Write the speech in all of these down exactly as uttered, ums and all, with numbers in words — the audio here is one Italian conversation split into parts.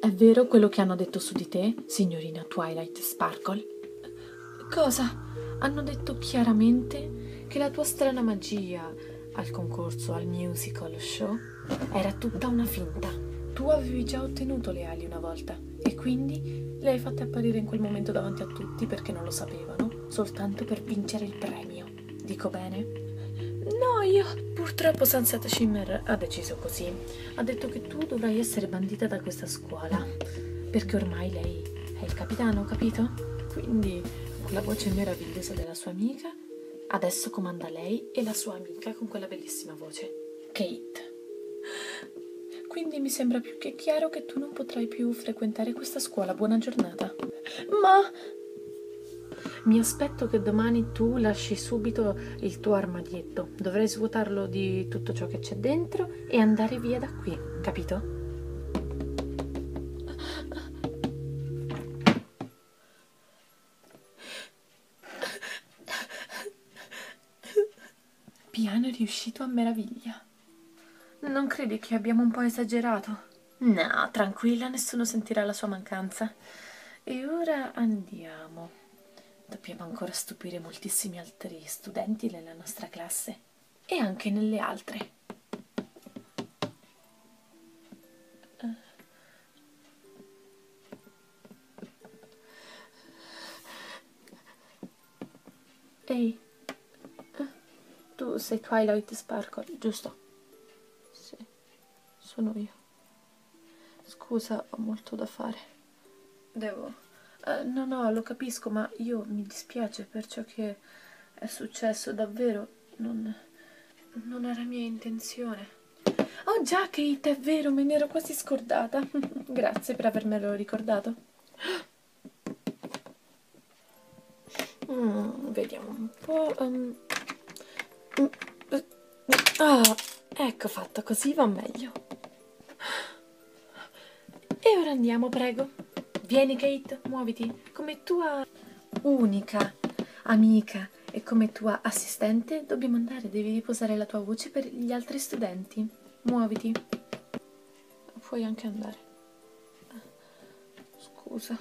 È vero quello che hanno detto su di te, signorina Twilight Sparkle? Cosa? Hanno detto chiaramente che la tua strana magia al concorso, al musical show, era tutta una finta. Tu avevi già ottenuto le ali una volta e quindi le hai fatte apparire in quel momento davanti a tutti perché non lo sapevano, soltanto per vincere il premio. Dico bene? No, io... Purtroppo Sunset Shimmer ha deciso così. Ha detto che tu dovrai essere bandita da questa scuola, perché ormai lei è il capitano, capito? Quindi, con la voce meravigliosa della sua amica, adesso comanda lei e la sua amica con quella bellissima voce, Kate. Quindi mi sembra più che chiaro che tu non potrai più frequentare questa scuola. Buona giornata. Ma... Mi aspetto che domani tu lasci subito il tuo armadietto. Dovrai svuotarlo di tutto ciò che c'è dentro e andare via da qui, capito? Piano è riuscito a meraviglia. Non credi che abbiamo un po' esagerato? No, tranquilla, nessuno sentirà la sua mancanza. E ora andiamo. Dobbiamo ancora stupire moltissimi altri studenti nella nostra classe e anche nelle altre. Ehi, tu sei Twilight Sparkle, giusto? Sì, sono io. Scusa, ho molto da fare. Devo... Uh, no, no, lo capisco, ma io mi dispiace per ciò che è successo, davvero. Non, non era mia intenzione. Oh già, Kate, è vero, me ne ero quasi scordata. Grazie per avermelo ricordato. Mm, vediamo un po'. Um, ah, ecco fatto, così va meglio. E ora andiamo, prego. Vieni, Kate, muoviti. Come tua unica amica e come tua assistente dobbiamo andare, devi riposare la tua voce per gli altri studenti. Muoviti. Puoi anche andare. Scusa.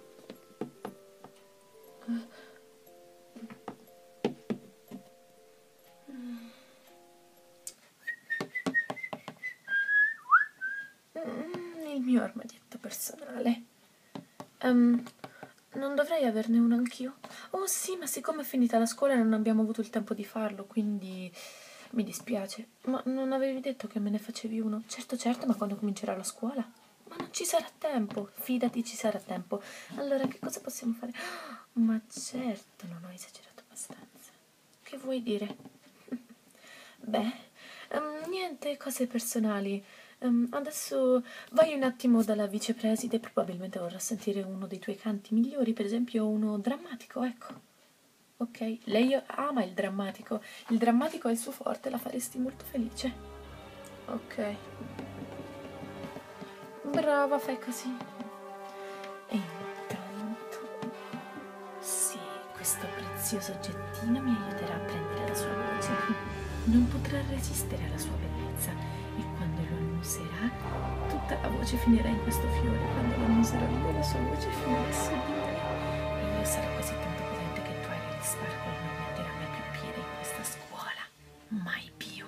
Il mio armadietto personale. Um, non dovrei averne uno anch'io? Oh sì, ma siccome è finita la scuola non abbiamo avuto il tempo di farlo, quindi mi dispiace. Ma non avevi detto che me ne facevi uno? Certo, certo, ma quando comincerà la scuola? Ma non ci sarà tempo, fidati, ci sarà tempo. Allora, che cosa possiamo fare? Oh, ma certo, non ho esagerato abbastanza. Che vuoi dire? Beh, um, niente, cose personali. Um, adesso vai un attimo dalla vicepreside, probabilmente vorrà sentire uno dei tuoi canti migliori, per esempio uno drammatico, ecco. Ok, lei ama il drammatico, il drammatico è il suo forte, la faresti molto felice. Ok. Brava, fai così. E intanto, sì, questo prezioso oggettino mi aiuterà a prendere la sua voce. Non potrà resistere alla sua bellezza e quando lo annuserà, tutta la voce finirà in questo fiore. Quando lo annuserò io, la sua voce finirà su di me. E io sarò così tanto potente che Twilight Sparkle non metterà mai più piede in questa scuola. Mai più.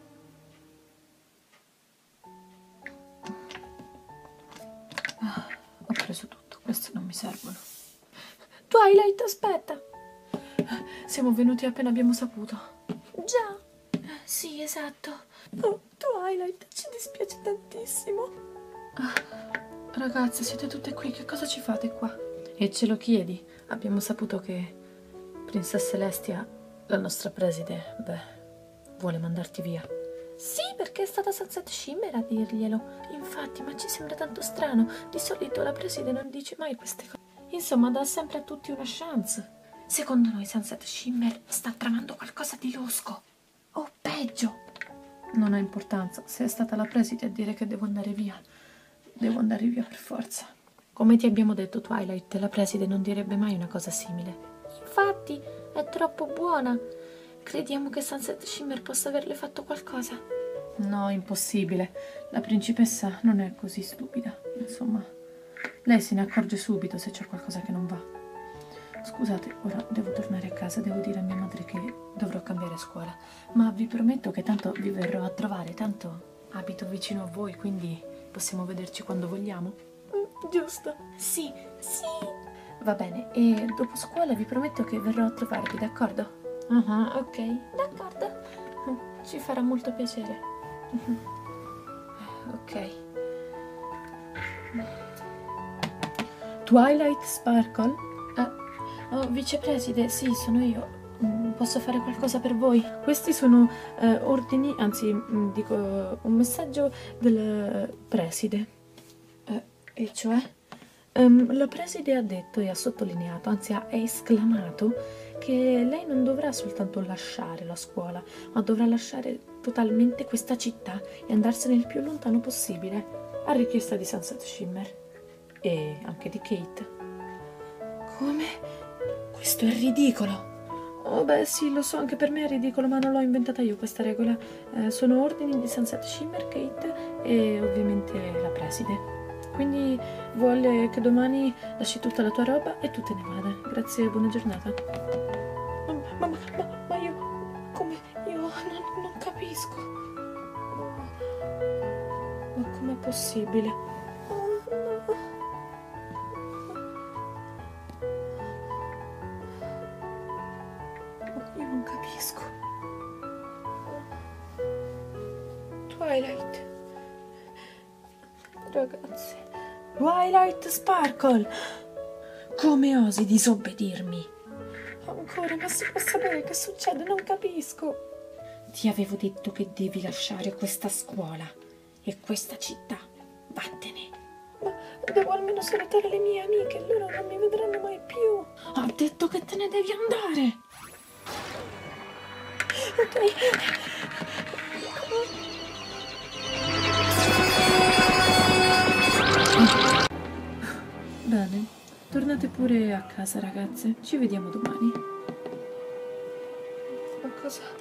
Ah, ho preso tutto, questi non mi servono. Twilight, aspetta! Siamo venuti appena abbiamo saputo. Già. Sì, esatto. Oh, Twilight, ci dispiace tantissimo. Ah, ragazze, siete tutte qui, che cosa ci fate qua? E ce lo chiedi? Abbiamo saputo che Princess Celestia, la nostra preside, beh, vuole mandarti via. Sì, perché è stata Sunset Shimmer a dirglielo. Infatti, ma ci sembra tanto strano. Di solito la preside non dice mai queste cose. Insomma, dà sempre a tutti una chance. Secondo noi Sunset Shimmer sta tramando qualcosa di losco. O peggio. Non ha importanza. Se è stata la preside a dire che devo andare via, devo andare via per forza. Come ti abbiamo detto, Twilight, la preside non direbbe mai una cosa simile. Infatti, è troppo buona. Crediamo che Sunset Shimmer possa averle fatto qualcosa. No, impossibile. La principessa non è così stupida. Insomma, Lei se ne accorge subito se c'è qualcosa che non va. Scusate, ora devo tornare a casa, devo dire a mia madre che dovrò cambiare scuola, ma vi prometto che tanto vi verrò a trovare, tanto abito vicino a voi, quindi possiamo vederci quando vogliamo. Mm, giusto? Sì, sì. Va bene, e dopo scuola vi prometto che verrò a trovarvi, d'accordo? Uh-huh, ok, d'accordo. Ci farà molto piacere. Uh-huh. Ok. Twilight Sparkle? Ah, oh, vicepreside, sì, sono io. Mm, posso fare qualcosa per voi? Questi sono eh, ordini, anzi, mm, dico un messaggio del preside. Eh, e cioè? Um, la preside ha detto e ha sottolineato, anzi ha esclamato, che lei non dovrà soltanto lasciare la scuola, ma dovrà lasciare totalmente questa città e andarsene il più lontano possibile, a richiesta di Sunset Shimmer e anche di Kate. Come? Questo è ridicolo! Oh beh sì, lo so, anche per me è ridicolo, ma non l'ho inventata io questa regola. Eh, sono ordini di Sunset Shimmer, Kate e ovviamente la preside. Quindi vuole che domani lasci tutta la tua roba e tu te ne vada. Grazie e buona giornata. Ma, ma, ma, ma io... come... io non, non capisco. Ma com'è possibile? Io non capisco. Twilight. Ragazzi. Twilight Sparkle! Come osi disobbedirmi? Ancora, ma si può sapere che succede? Non capisco. Ti avevo detto che devi lasciare questa scuola e questa città. Vattene. Ma devo almeno salutare le mie amiche, loro non mi vedranno mai più. Ho detto che te ne devi andare. Ok. Bene, tornate pure a casa ragazze, ci vediamo domani. Ma cosa?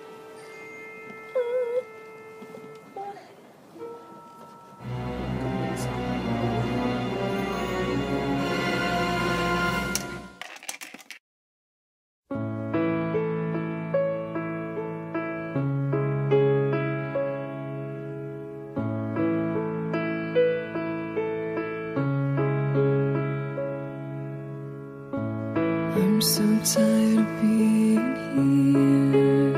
I'm so tired of being here,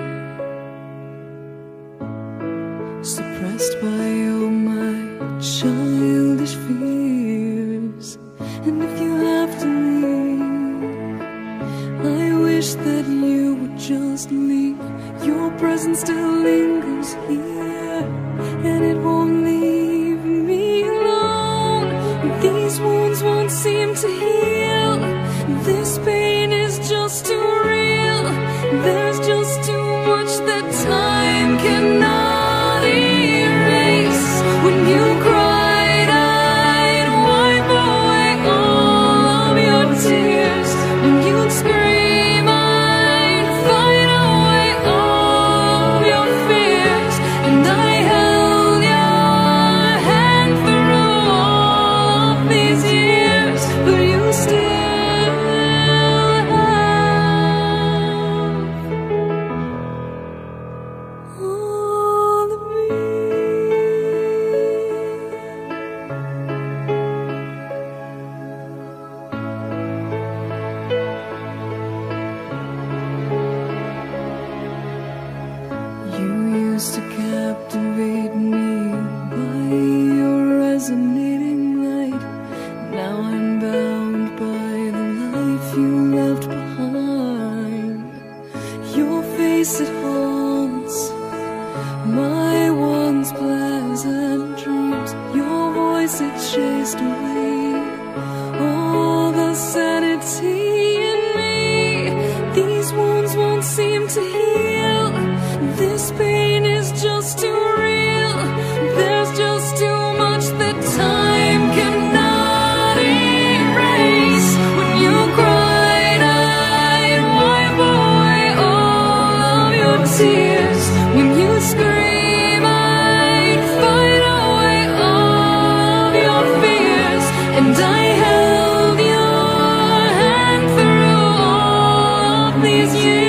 suppressed by all my childish fears. And if you have to leave, I wish that you would just leave. Your presence still lingers here, and it won't leave me alone. These wounds won't seem to heal. This pain is just too real. There's just too much that time cannot erase. When you cried, I'd wipe away all of your tears. When you'd scream, I'd fight away all of your fears. And I held your hand through all of these years, but you still used to captivate me by your resonating light. Now I'm bound by the life you left behind. Your face, it haunts my once pleasant dreams. Your voice, it chased away all the sanity in me. These wounds won't seem to heal. This pain is just too real. There's just too much that time cannot erase. When you cried, I'd wipe away all of your tears. When you scream, I'd fight away all of your fears. And I have miss you.